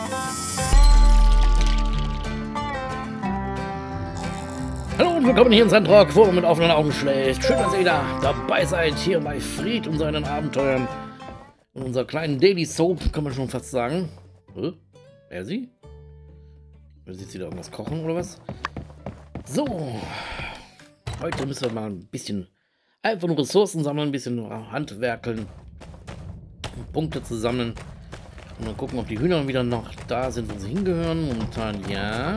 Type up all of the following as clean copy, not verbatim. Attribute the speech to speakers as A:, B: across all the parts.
A: Hallo und willkommen hier in Sandrock, wo man mit offenen Augen schläft. Schön, dass ihr wieder dabei seid, hier bei Fried und seinen Abenteuern. In unserer kleinen Daily Soap, kann man schon fast sagen. Wer sie? Will sie jetzt wieder irgendwas kochen oder was? So. Heute müssen wir mal ein bisschen einfach nur Ressourcen sammeln, ein bisschen handwerkeln. Punkte zu sammeln. Und dann gucken, ob die Hühner wieder noch da sind, wo sie hingehören. Momentan ja.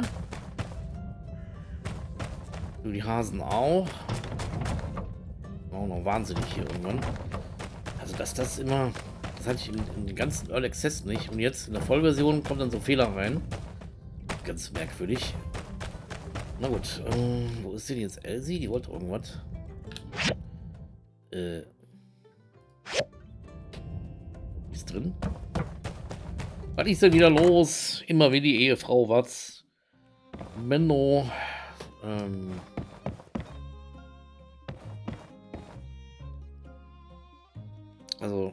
A: Die Hasen auch. Auch noch wahnsinnig hier irgendwann. Also das immer, das hatte ich in den ganzen Early Access nicht. Und jetzt in der Vollversion kommt dann so Fehler rein. Ganz merkwürdig. Na gut, wo ist denn jetzt Elsie? Die wollte irgendwas. Ist drin? Was ist denn wieder los? Immer wie die Ehefrau, was? Menno. Also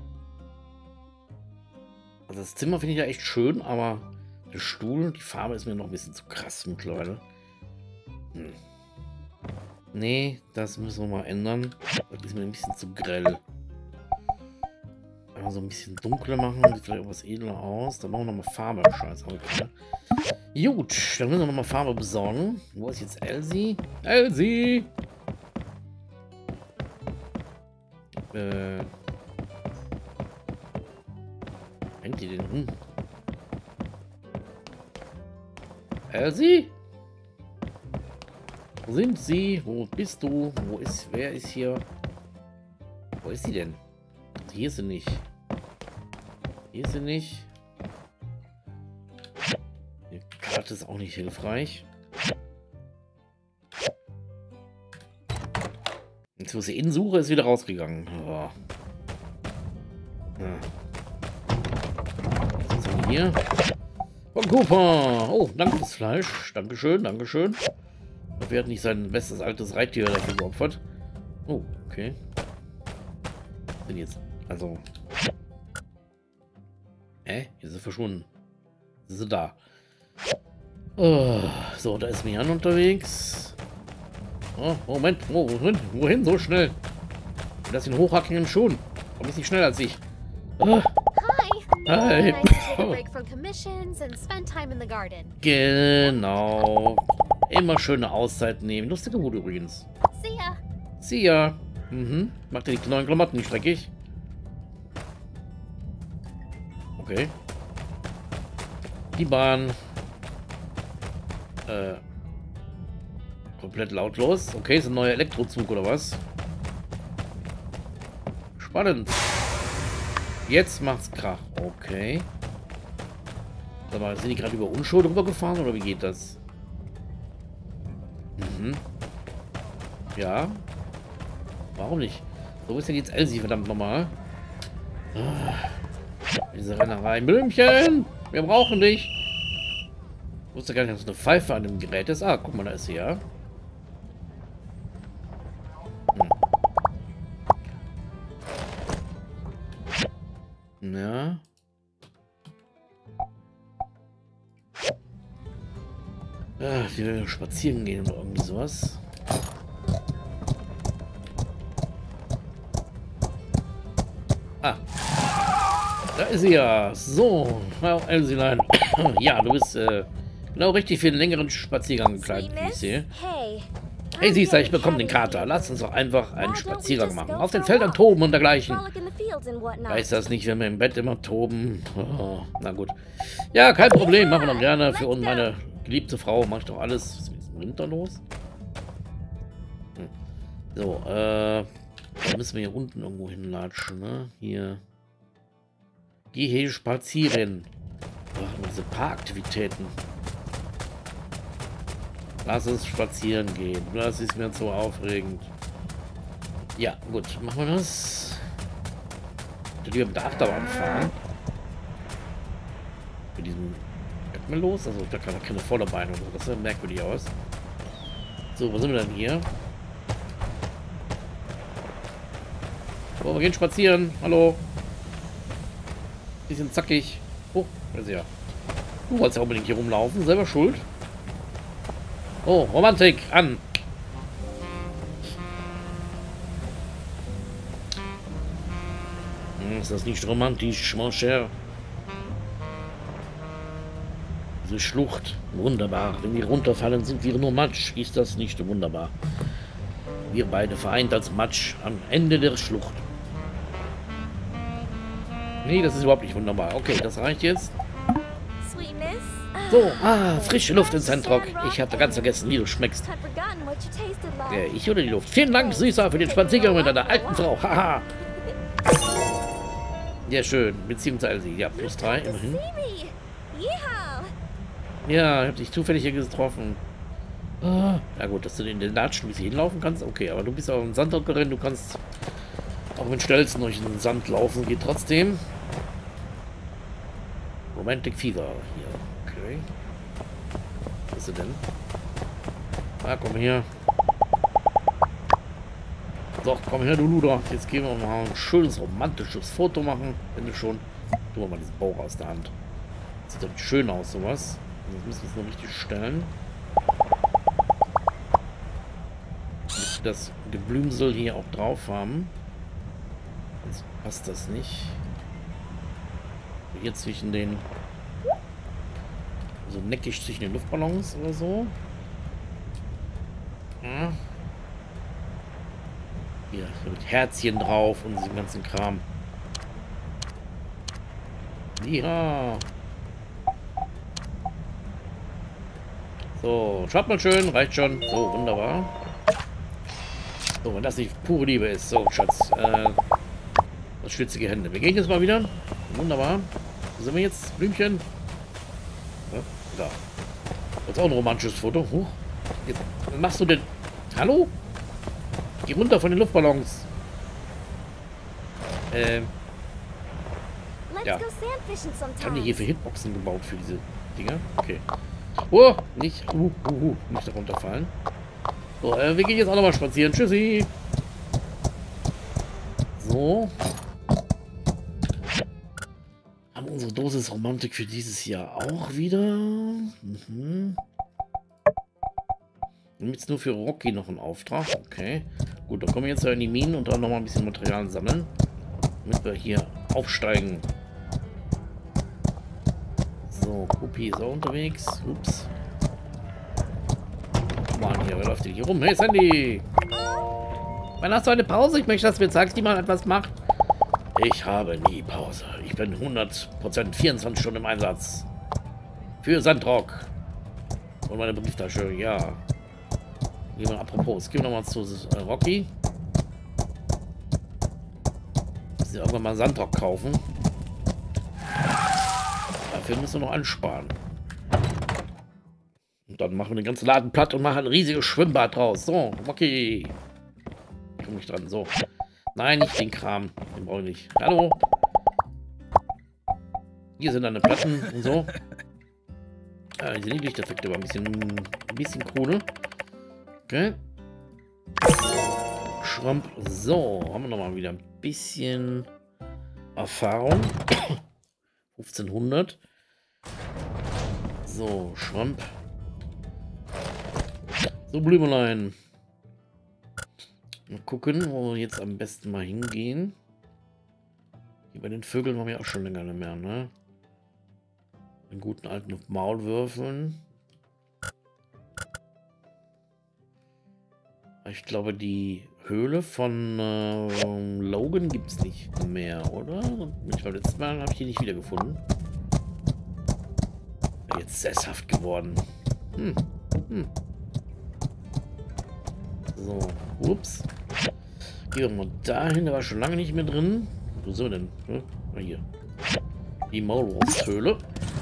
A: das Zimmer finde ich ja echt schön, aber der Stuhl, die Farbe ist mir noch ein bisschen zu krass mittlerweile. Nee, das müssen wir mal ändern. Das ist mir ein bisschen zu grell. Einmal so ein bisschen dunkler machen, sieht vielleicht auch was edler aus. Dann machen wir nochmal Farbe. Scheiße, okay. Gut, dann müssen wir nochmal Farbe besorgen. Wo ist jetzt Elsie? Elsie! Hängt die denn rum? Elsie? Wo sind sie? Wo bist du? Wer ist hier? Wo ist sie denn? Hier ist sie nicht. Hier ist sie nicht. Die Karte ist auch nicht hilfreich. Jetzt, wo sie innen suche, ist wieder rausgegangen. Oh. Ja. Was ist denn hier? Von Cooper. Oh, danke fürs Fleisch. Dankeschön, Dankeschön. Er hat nicht sein bestes altes Reittier dafür geopfert. Oh, okay. Was denn jetzt? Also. Hier ist sie verschwunden. Ist sie da. Oh, so, da ist Mian unterwegs. Oh, Moment. Oh, wohin so schnell? Das sind hochhackigen Schuhen. Warum ist nicht schneller als ich? Oh. Hi. Oh. Genau. Immer schöne Auszeit nehmen. Lustige Hut übrigens. See ya. Mhm. Macht ihr die neuen Klamotten nicht dreckig? Okay. Die Bahn. Komplett lautlos. Okay, ist ein neuer Elektrozug oder was? Spannend. Jetzt macht's Krach. Okay. Sag mal, sind die gerade über Unschuld rübergefahren oder wie geht das? Mhm. Ja. Warum nicht? So, wo ist denn jetzt Elsie, verdammt nochmal? Diese Rennerei. Blümchen! Wir brauchen dich! Ich wusste gar nicht, dass eine Pfeife an dem Gerät ist. Ah, guck mal, da ist sie ja. Ja. Die werden spazieren gehen oder irgendwie sowas. Ah. Da ist sie ja. So. Hallo, Elsilein. Ja, du bist genau richtig für einen längeren Spaziergang gekleidet, wie ich sehe. Hey, siehst du, ich bekomme den Kater. Lass uns doch einfach einen Spaziergang machen. Auf den Feldern toben und dergleichen. Weiß das nicht, wenn wir im Bett immer toben. Oh, na gut. Ja, kein Problem. Machen wir doch gerne. Für uns, meine geliebte Frau, mache ich doch alles. Was ist mit diesem Rind da los? So, da müssen wir hier unten irgendwo hinlatschen, ne? Hier. Geh hier spazieren. Ach, diese Paraktivitäten. Lass uns spazieren gehen. Das ist mir zu aufregend. Ja, gut. Machen wir das. Ich würde mit der Achterbahn fahren. Mit diesem Erdbeer los. Also da kann man keine Vorderbeine oder so. Das sieht merkwürdig aus. So, wo sind wir denn hier? Oh, wir gehen spazieren. Hallo. Bisschen zackig. Oh, da ist er. Du wolltest ja unbedingt hier rumlaufen. Selber schuld. Oh, Romantik. An. Ist das nicht romantisch, mon cher? Diese Schlucht. Wunderbar. Wenn wir runterfallen, sind wir nur Matsch. Ist das nicht wunderbar? Wir beide vereint als Matsch am Ende der Schlucht. Nee, das ist überhaupt nicht wunderbar. Okay, das reicht jetzt. So, frische Luft in Sandrock. Ich hatte ganz vergessen, wie du schmeckst. Ich oder die Luft. Vielen Dank, Süßer, für den Spaziergang mit deiner alten Frau. Haha. Ja, schön. Beziehungsweise, ja, +3, immerhin. Ja, ich hab dich zufällig hier getroffen. Ja gut, dass du in den Latschen bis hier hinlaufen kannst. Okay, aber du bist auch ein Sandrockerin. Du kannst auch mit Stelzen durch den Sand laufen. Geht trotzdem. Romantic Fever hier. Okay. Was ist sie denn? Ah, komm her. So, komm her, du Luder. Jetzt gehen wir mal ein schönes romantisches Foto machen. Wenn du schon. Tun wir mal diesen Bauch aus der Hand. Sieht doch schön aus, sowas. Jetzt müssen wir es noch richtig stellen. Das Geblümsel hier auch drauf haben. Sonst passt das nicht. Hier zwischen den... so neckig zwischen den Luftballons oder so. Ja. Hier mit Herzchen drauf und diesem ganzen Kram. Ja. So, schaut mal schön, reicht schon. So, wunderbar. So, wenn das nicht pure Liebe ist. So, Schatz. Das schwitzige Hände. Wir gehen jetzt mal wieder. Wunderbar. Wo sind wir jetzt? Blümchen. Ja, da. Jetzt auch ein romantisches Foto. Huch. Jetzt, was machst du denn? Hallo? Geh runter von den Luftballons. Ja. Haben die hier für Hitboxen gebaut für diese Dinger? Okay. Oh, nicht. Nicht darunter fallen. So, wir gehen jetzt auch nochmal spazieren. Tschüssi. So. Haben unsere Dosis Romantik für dieses Jahr auch wieder. Mhm. Und jetzt nur für Rocky noch ein Auftrag. Okay. Gut, dann kommen wir jetzt in die Minen und dann nochmal ein bisschen Material sammeln. Damit wir hier aufsteigen. So, Kupi ist auch unterwegs. Ups. Mann, hier, wer läuft denn hier rum? Hey, Sandy! Wann hast du eine Pause? Ich möchte, dass du mir sagst, wie man etwas macht. Ich habe nie Pause. Ich bin 100% 24 Stunden im Einsatz. Für Sandrock. Und meine Brieftasche, ja. Gehen wir apropos. Gehen wir nochmal zu Rocky. Muss ja irgendwann mal Sandrock kaufen. Dafür müssen wir noch ansparen. Und dann machen wir den ganzen Laden platt und machen ein riesiges Schwimmbad draus. So, Rocky. Ich komme nicht dran. So. Nein, nicht den Kram. Den brauche ich nicht. Hallo. Hier sind deine Platten und so. Ja, diese Lichteffekte war ein bisschen Krone. Okay. Schramp. So, haben wir nochmal wieder ein bisschen Erfahrung. 1500. So, Schramp. So, Blümelein. Mal gucken, wo wir jetzt am besten mal hingehen. Hier bei den Vögeln haben wir auch schon länger nicht mehr, ne? Den guten alten Maulwürfeln. Ich glaube, die Höhle von Logan gibt es nicht mehr, oder? Ich glaube, letztes Mal habe ich die nicht wiedergefunden. Jetzt sesshaft geworden. So, ups. Gehen wir mal dahin, da war schon lange nicht mehr drin. Wo sind wir denn? Mal hier. Die Maulwurfshöhle.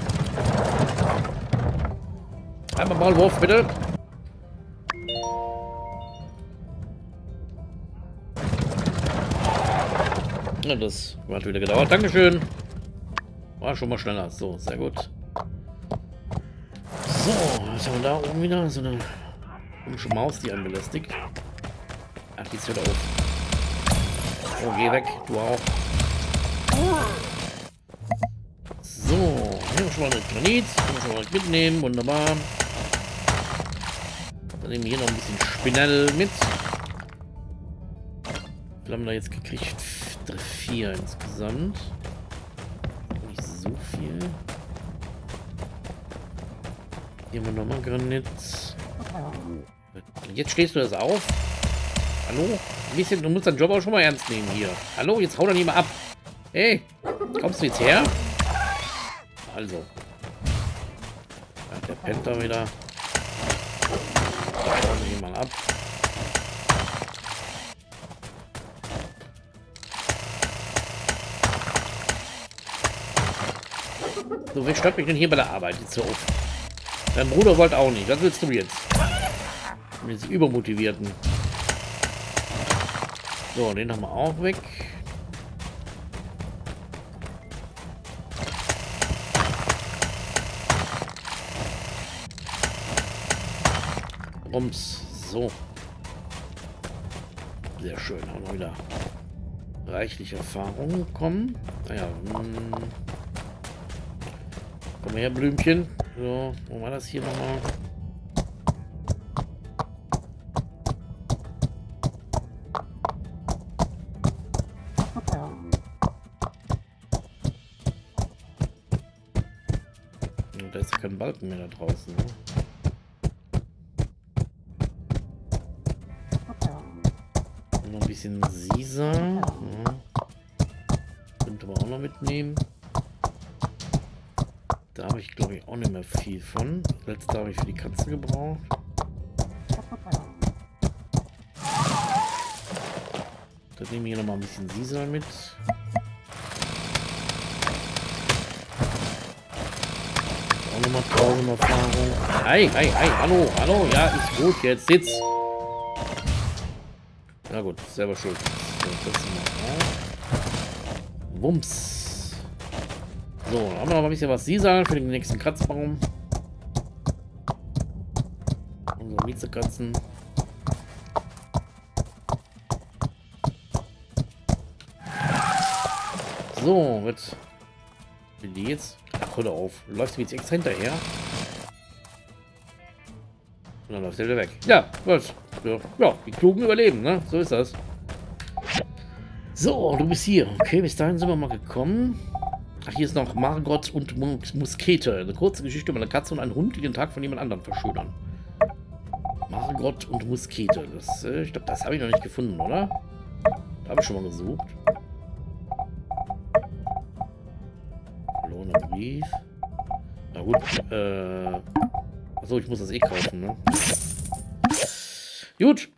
A: Einmal Maulwurf, bitte. Ja, das hat wieder gedauert. Dankeschön. War schon mal schneller. So, sehr gut. So, was haben wir da oben wieder? So eine komische Maus, die einen belästigt. Ach, die ist wieder auf. Oh, geh weg. Du auch. So, hier haben wir schon mal eine Granit. Können wir schon mal mitnehmen. Wunderbar. Dann nehmen wir hier noch ein bisschen Spinell mit. Wie viel haben wir da jetzt gekriegt? 4 insgesamt. Nicht so viel. Hier haben wir nochmal Granit. Jetzt stehst du das auf. Hallo? Du musst deinen Job auch schon mal ernst nehmen hier. Hallo? Jetzt hau doch nicht mal ab. Hey, kommst du jetzt her? Also. Ja, der pennt da wieder. Da hauen wir ihn mal ab. So, wer stört mich denn hier bei der Arbeit jetzt so auf? Dein Bruder wollte auch nicht. Was willst du jetzt? Mit diesen Übermotivierten. So, den haben wir auch weg. Rums. So. Sehr schön. Haben wir wieder reichlich Erfahrung bekommen. Naja. Komm her, Blümchen. So, wo war das hier nochmal? Da ist kein Balken mehr da draußen. Ne? Noch ein bisschen Sisa. Ja. Könnte man auch noch mitnehmen. Da habe ich, glaube ich, auch nicht mehr viel von. Letzte habe ich für die Katze gebraucht. Dann nehme ich hier noch mal ein bisschen Sisa mit. Auch noch mal 1000 Erfahrung. Hi, hi, hi, hallo, hallo, ja, ist gut, jetzt sitz. Na gut, selber schuld. So, das mal Wumms. So, dann haben wir noch ein bisschen was Sisa für den nächsten Kratzbaum. Unsere Miezekatzen. So, wird die jetzt? Ach, hör auf. Läuft mir jetzt extra hinterher? Und dann läuft er wieder weg. Ja, was? Ja, die Klugen überleben, ne? So ist das. So, du bist hier. Okay, bis dahin sind wir mal gekommen. Ach, hier ist noch Margot und Muskete. Eine kurze Geschichte über eine Katze und einen Hund, die den Tag von jemand anderem verschönern. Margot und Muskete. Das, ich glaube, das habe ich noch nicht gefunden, oder? Da habe ich schon mal gesucht. Verlorener Brief. Na gut, achso, ich muss das eh kaufen, ne? Gut.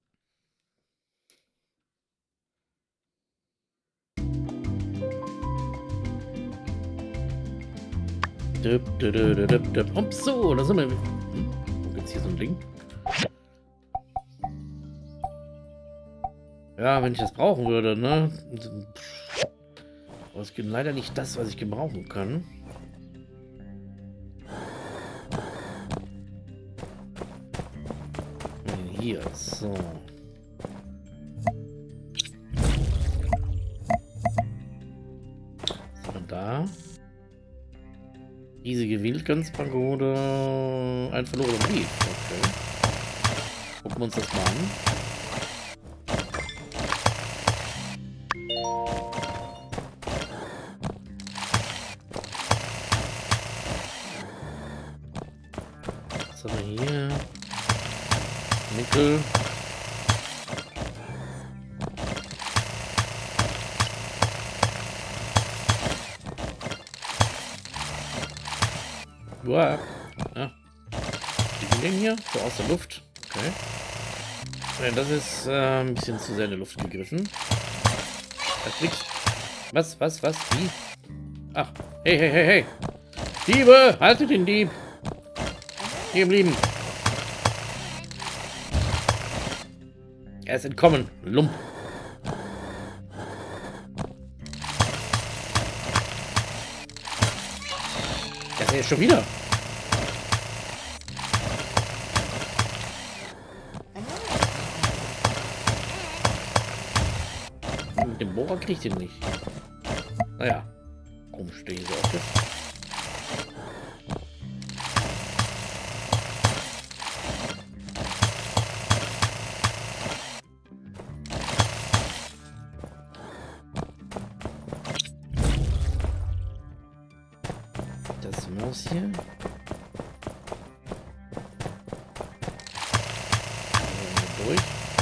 A: Und so, da sind wir. Wo gibt's hier so ein Ding? Ja, wenn ich das brauchen würde, ne? Aber es gibt leider nicht das, was ich gebrauchen kann. Hier, so. So, da. Riesige Wildgänspagode. Ein verlorener Brief. Okay. Gucken wir uns das mal an. Was haben wir hier? Nickel. Wow. Ja. Die Ding hier, so aus der Luft. Okay. Ja, das ist ein bisschen zu sehr in die Luft gegriffen. Das liegt. Was? Wie? Ach, hey, hey, hey, hey. Diebe, haltet den Dieb. Hier blieben. Er ist entkommen. Lump. Das ist jetzt schon wieder. Mit dem Bohrer kriegt ihn nicht. Naja. Warum stehe ich so auf das? Ressentiments hier. Durch.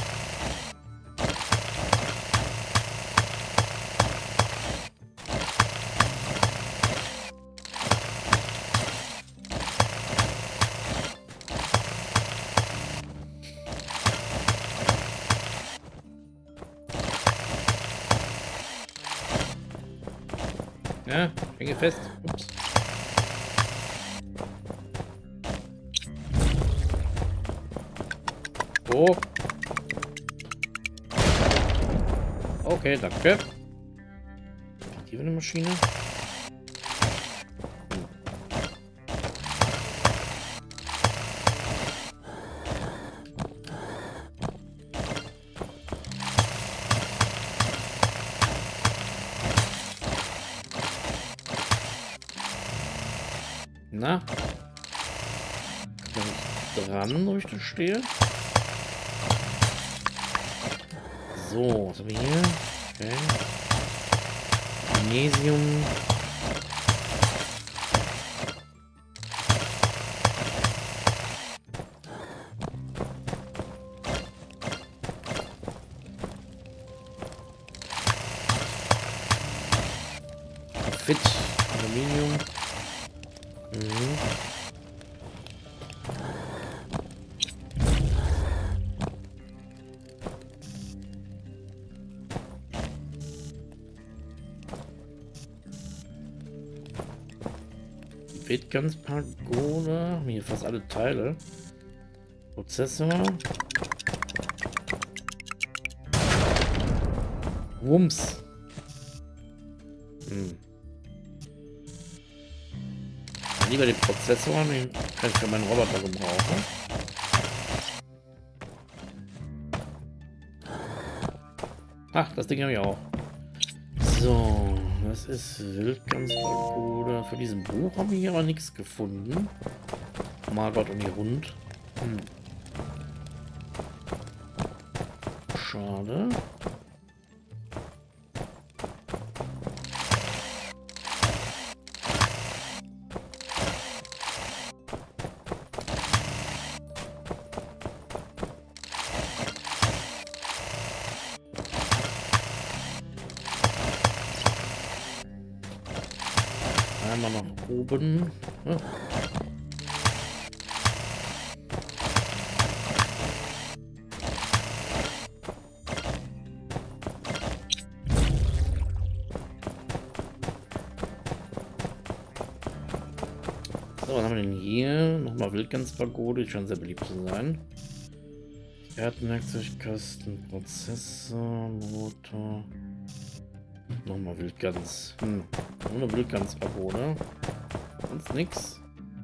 A: Ja, hänge fest. Ups. Oh. Okay, danke. Hier eine Maschine. Na? Kann ich dran, wo ich da stehe? So, was haben wir hier? Okay. Magnesium. Fit. Aluminium. Mhm. Bildgans-Pagode. Hier fast alle Teile. Prozessor. Wumms. Lieber den Prozessor, den kann ich für meinen Roboter gebrauchen. Ach, das Ding habe ich auch. So, das ist Wildgans-Pagode. Für diesen Buch habe ich aber nichts gefunden. Margot und ihr Hund. Schade. Einmal nach oben. Ja. So, was haben wir denn hier? Nochmal Wildgans-Pagode, die scheint sehr beliebt zu sein. Werkzeugkasten, Prozessor, Motor. Nochmal Wildgans. Ohne Wildgans-Pagode. Sonst nix.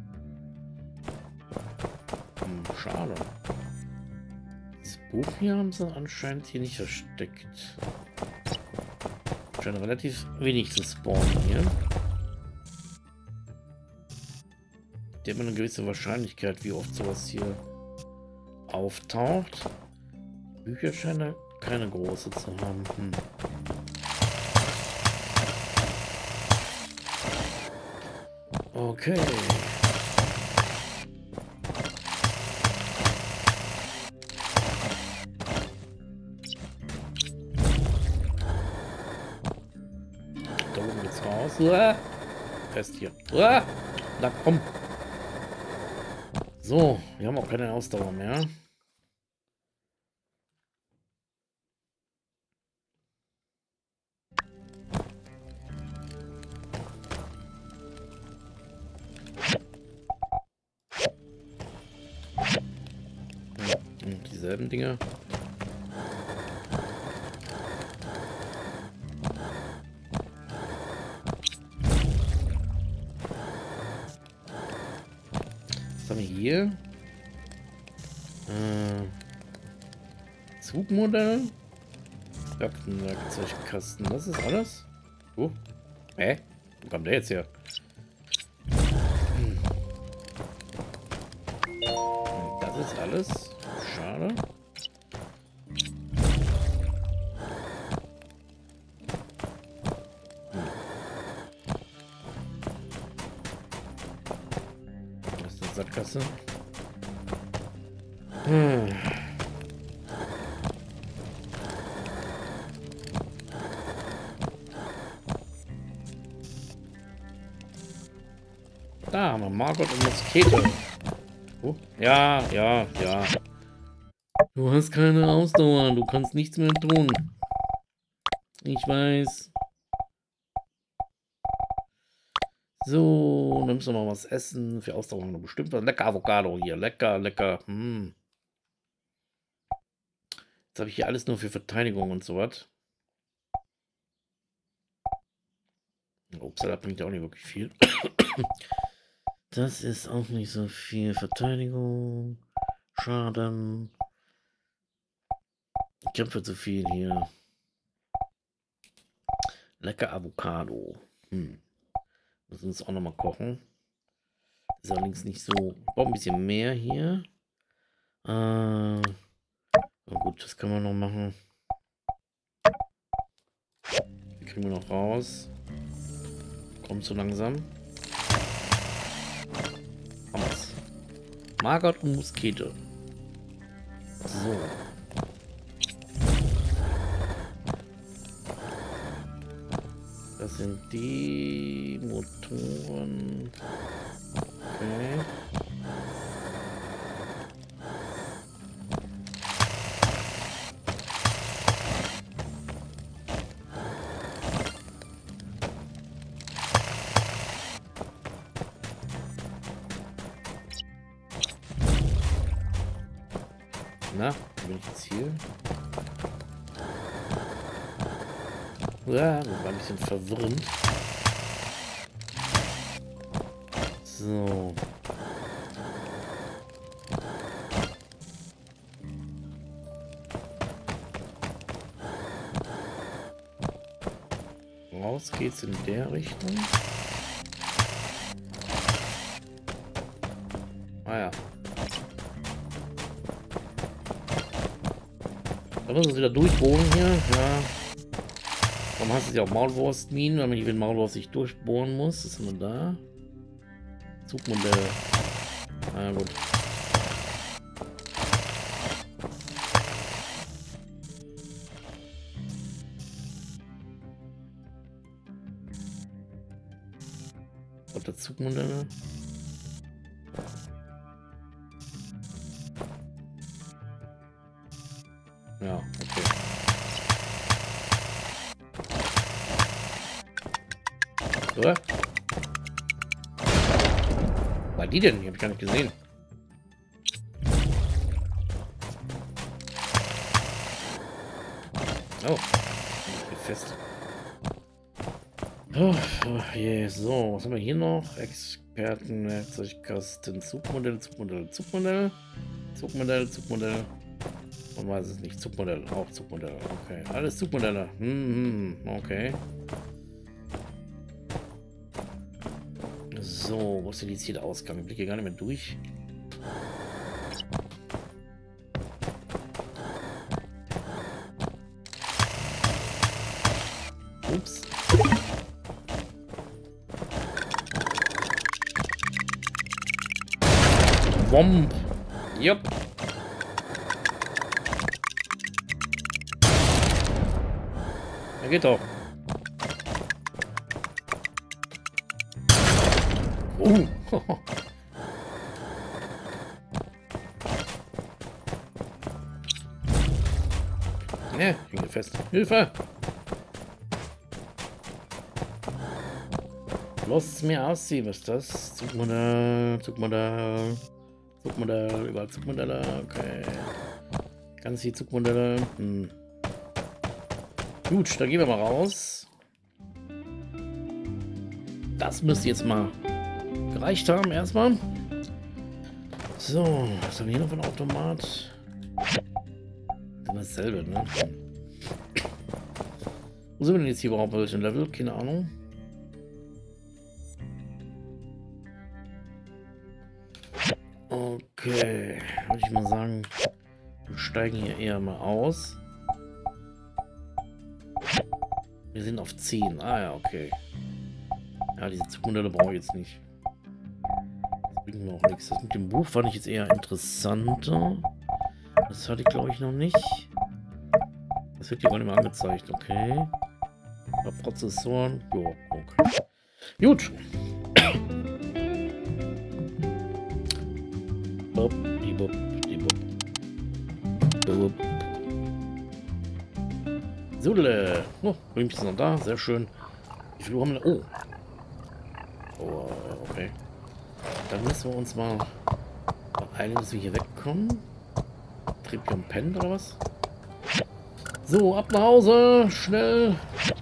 A: Schade. Das Buch hier haben sie anscheinend hier nicht versteckt. Scheint relativ wenig zu spawnen hier. Der hat eine gewisse Wahrscheinlichkeit, wie oft sowas hier auftaucht. Bücher scheinen keine große zu haben. Okay. Da oben geht's raus. Fest hier. Na komm. So, wir haben auch keine Ausdauer mehr. Dieselben Dinge. Was haben wir hier? Zugmodell. Werkzeugkasten. Das ist alles? Wo kommt der jetzt her? Das ist alles. Schade. Sackgasse. Hm. Da haben wir Margot und Muskete. Oh, ja, ja, ja. Du hast keine Ausdauer, du kannst nichts mehr tun. Ich weiß. So, dann müssen wir noch was essen. Für Ausdauer noch bestimmt was. Lecker Avocado hier. Lecker, lecker. Hm. Jetzt habe ich hier alles nur für Verteidigung und so was. Upsala bringt ja auch nicht wirklich viel. Das ist auch nicht so viel. Verteidigung. Schaden. Kämpfe zu viel hier. Lecker Avocado. Hm. Müssen wir uns auch nochmal kochen. Ist allerdings nicht so. Ich brauche ein bisschen mehr hier. Na gut, das können wir noch machen. Die kriegen wir noch raus. Kommt so langsam. Haben wir's. Margot und Muskete. So. Das sind die Motoren. Okay. Na, bin ich jetzt hier? Ja, das war ein bisschen verwirrend. So. Raus geht's in der Richtung. Ah ja. Da müssen wir wieder durchbohren hier. Ja. Warum hast du ja auch Maulwurstminen, weil man hier den Maulwurst sich durchbohren muss? Das haben wir da. Zugmodell. Ah gut. Und der Zugmodelle. Ja, okay. Oder? War die denn? Die habe ich gar nicht gesehen. Oh, geht fest. Oh, je. So, was haben wir hier noch? Experten, Werkzeugkasten, Zugmodell, Zugmodell, Zugmodell, Zugmodell, Zugmodell. Man weiß es nicht. Zugmodell, auch Zugmodell. Okay, alles Zugmodelle. Okay. So, wo ist denn jetzt hier der Ausgang? Ich blicke gar nicht mehr durch. Ups. Womp. Jupp. Ja, geht doch. Ja, ich bin fest. Hilfe! Los mir ausziehen, was ist das? Zugmodell, Zugmodell, Zugmodell, überall Zugmodelle, okay. Ganz viel Zugmodelle. Gut, dann gehen wir mal raus. Das müsste jetzt mal gereicht haben, erstmal. So, was haben wir hier noch für ein Automat? Immer dasselbe, ne? Wo sind wir denn jetzt hier überhaupt? Welchen Level? Keine Ahnung. Okay, würde ich mal sagen, wir steigen hier eher mal aus. Wir sind auf 10. Ah ja, okay. Ja, diese Zugmodelle brauche ich jetzt nicht. Bringt mir auch nichts. Das mit dem Buch fand ich jetzt eher interessanter. Das hatte ich, glaube ich, noch nicht. Das wird hier gar nicht mehr angezeigt, okay. Prozessoren. Jo, okay. Gut. Bop, die Bop, die Bop. Bop. Sudele. Oh, Blümchen ist noch da, sehr schön. Wie viel Uhr haben wir? Oh. Oh, okay. Dann müssen wir uns mal beeilen, dass wir hier wegkommen. Tripion pennt oder was? So, ab nach Hause. Schnell.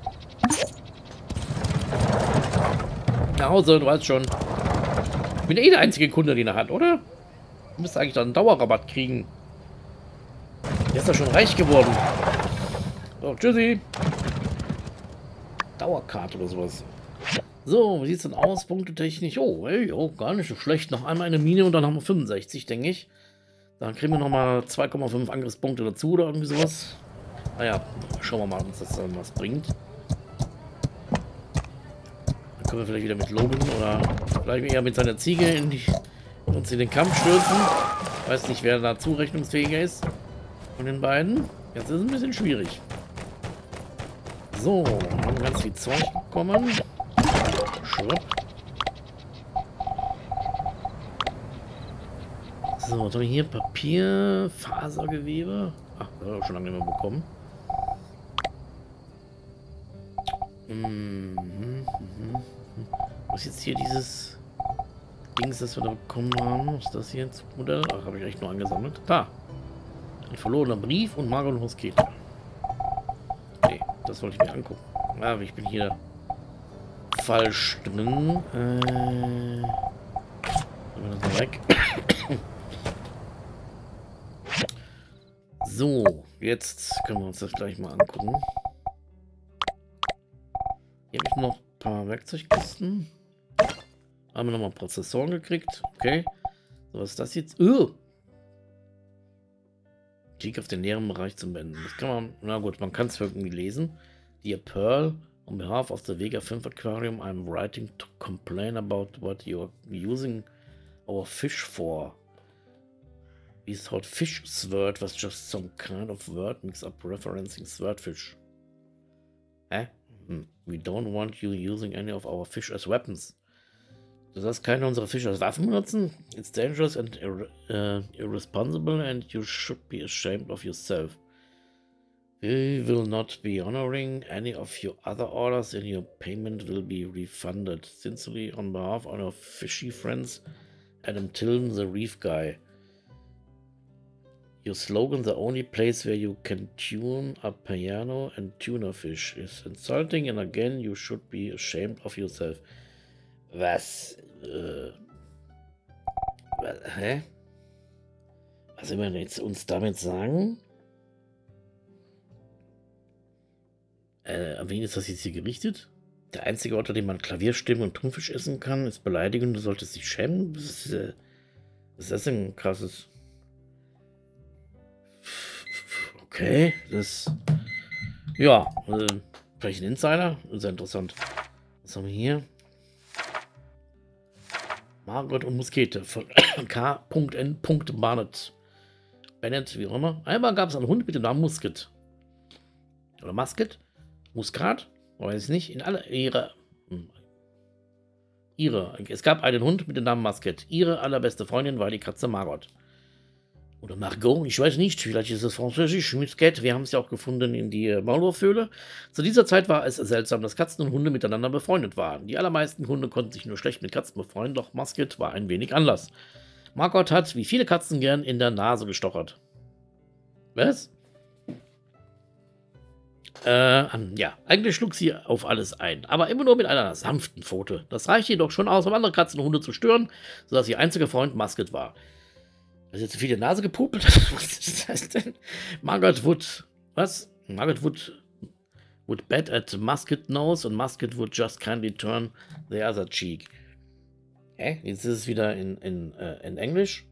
A: Nach Hause, du weißt schon. Ich bin eh der einzige Kunde, den er hat, oder? Du müsstest eigentlich dann einen Dauerrabatt kriegen. Der ist doch schon reich geworden. So, tschüssi. Dauerkarte oder sowas. So, wie sieht es denn aus? Punktetechnisch. Oh, ey, oh, gar nicht so schlecht. Noch einmal eine Mine und dann haben wir 65, denke ich. Dann kriegen wir nochmal 2,5 Angriffspunkte dazu oder irgendwie sowas. Naja, schauen wir mal, ob uns das dann was bringt. Dann können wir vielleicht wieder mit Logan oder vielleicht eher mit seiner Ziege in uns in den Kampf stürzen. Ich weiß nicht, wer da zurechnungsfähiger ist von den beiden. Jetzt ist es ein bisschen schwierig. So, wir haben ganz viel Zeug bekommen. Schwupp. So, was haben wir hier? Papier, Fasergewebe. Ach, das haben wir schon lange nicht mehr bekommen. Was ist jetzt hier dieses Dings, das wir da bekommen haben? Was ist das hier? Modell? Ach, habe ich echt nur angesammelt. Da. Ein verlorener Brief und Margot Muskete. Nee, das wollte ich mir angucken. Aber ich bin hier falsch drin. Nehmen wir das mal weg. So, jetzt können wir uns das gleich mal angucken. Hier habe ich noch ein paar Werkzeugkisten. Haben wir nochmal Prozessoren gekriegt. Okay. So, was ist das jetzt? Klick auf den leeren Bereich zum Beenden. Das kann man, na gut, man kann es irgendwie lesen. Dear Pearl, on behalf of the Vega 5 Aquarium, I'm writing to complain about what you're using our fish for. We thought fish sword was just some kind of word mix up referencing swordfish. We don't want you using any of our fish as weapons. Du sollst keine unserer Fische als Waffen benutzen? It's dangerous and irresponsible and you should be ashamed of yourself. We will not be honoring any of your other orders and your payment will be refunded. Sincerely on behalf of our fishy friends, Adam Tilden, the reef guy. Your slogan, the only place where you can tune a piano and tuna fish, is insulting and again you should be ashamed of yourself. Was? Hä? Was will man jetzt uns damit sagen? An wen ist das jetzt hier gerichtet? Der einzige Ort, an dem man Klavier stimmen und Thunfisch essen kann, ist beleidigend. Du solltest dich schämen. Was ist das denn krasses? Okay, das. Ja, vielleicht ein Insider. Sehr interessant. Was haben wir hier? Margot und Muskete von K.N. Barnett. Bennett, wie auch immer. Einmal gab es einen Hund mit dem Namen Musket. Oder Musket? Muskat? Weiß ich nicht. In aller Es gab einen Hund mit dem Namen Musket. Ihre allerbeste Freundin war die Katze Margot. Oder Margot, ich weiß nicht, vielleicht ist es französisch, Musket, wir haben es ja auch gefunden in die Maulwurfhöhle. Zu dieser Zeit war es seltsam, dass Katzen und Hunde miteinander befreundet waren. Die allermeisten Hunde konnten sich nur schlecht mit Katzen befreunden, doch Musket war ein wenig anders. Margot hat, wie viele Katzen gern, in der Nase gestochert. Was? Ja, eigentlich schlug sie auf alles ein, aber immer nur mit einer sanften Pfote. Das reichte jedoch schon aus, um andere Katzen und Hunde zu stören, sodass ihr einziger Freund Musket war. Hast du jetzt zu viel in die Nase gepupelt? Was ist das denn? Margot would... Was? Margot would bet at Musket nose und Musket would just kindly turn the other cheek. Hä? Jetzt ist es wieder in Englisch.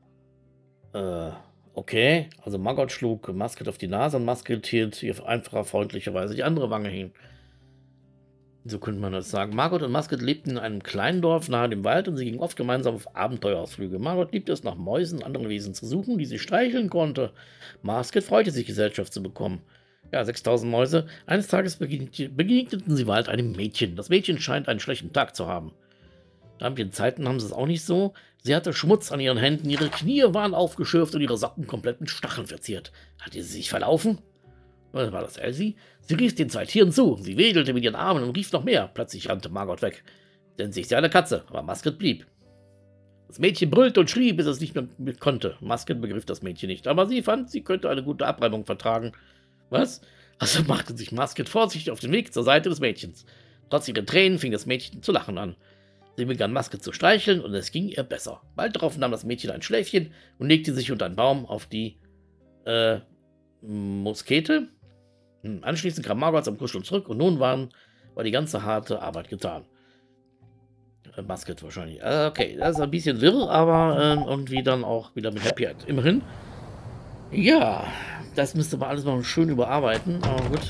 A: Okay. Also Margot schlug Musket auf die Nase und Musket hielt ihr einfacher freundlicherweise die andere Wange hin. So könnte man das sagen. Margot und Musket lebten in einem kleinen Dorf nahe dem Wald und sie gingen oft gemeinsam auf Abenteuerausflüge. Margot liebte es, nach Mäusen und anderen Wesen zu suchen, die sie streicheln konnte. Musket freute sich, Gesellschaft zu bekommen. Ja, 6000 Mäuse. Eines Tages begegneten sie Wald einem Mädchen. Das Mädchen scheint einen schlechten Tag zu haben. In Zeiten haben sie es auch nicht so. Sie hatte Schmutz an ihren Händen, ihre Knie waren aufgeschürft und ihre Socken komplett mit Stacheln verziert. Hatte sie sich verlaufen? Oder war das Elsie? Sie rief den 2 Tieren zu. Sie wedelte mit ihren Armen und rief noch mehr. Plötzlich rannte Margot weg. Denn sie ist ja eine Katze, aber Musket blieb. Das Mädchen brüllte und schrie, bis es nicht mehr konnte. Musket begriff das Mädchen nicht, aber sie fand, sie könnte eine gute Abreibung vertragen. Was? Also machte sich Musket vorsichtig auf den Weg zur Seite des Mädchens. Trotz ihrer Tränen fing das Mädchen zu lachen an. Sie begann Musket zu streicheln und es ging ihr besser. Bald darauf nahm das Mädchen ein Schläfchen und legte sich unter einen Baum auf die Muskete. Anschließend kam Margot zum Kuscheln zurück und nun war die ganze harte Arbeit getan. Musket wahrscheinlich. Okay, das ist ein bisschen wirr, aber irgendwie dann auch wieder mit Happy End. Immerhin. Ja, das müsste man alles mal schön überarbeiten, aber gut.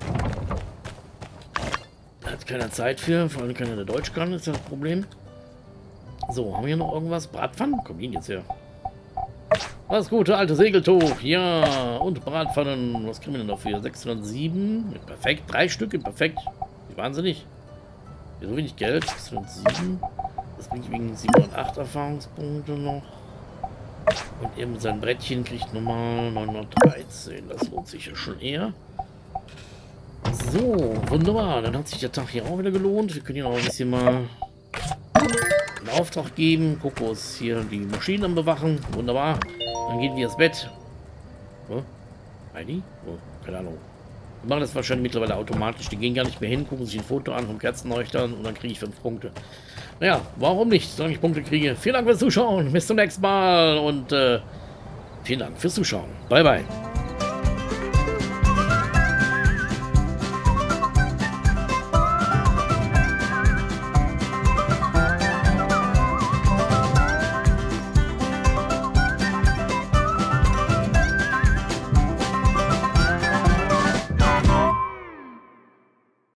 A: Da hat keiner Zeit für, vor allem keiner, der Deutsch kann, ist ja das Problem. So, haben wir hier noch irgendwas? Bratpfannen? Komm hin jetzt her. Das gute alte Segeltuch, ja, und Bratpfannen, was kriegen wir denn dafür? 607, perfekt, 3 Stück, perfekt, wie wahnsinnig. So wenig Geld, 607, das bringt wegen 708 Erfahrungspunkte noch. Und eben sein Brettchen kriegt nochmal 913, das lohnt sich ja schon eher. So, wunderbar, dann hat sich der Tag hier auch wieder gelohnt. Wir können hier noch ein bisschen mal einen Auftrag geben. Coco ist hier die Maschinen am Bewachen, wunderbar. Dann gehen wir ins Bett. Oh, Heidi? Oh, keine Ahnung. Wir machen das wahrscheinlich mittlerweile automatisch. Die gehen gar nicht mehr hin, gucken sich ein Foto an vom Kerzenleuchtern und dann kriege ich 5 Punkte. Naja, warum nicht, solange ich Punkte kriege. Vielen Dank fürs Zuschauen. Bis zum nächsten Mal und vielen Dank fürs Zuschauen. Bye, bye.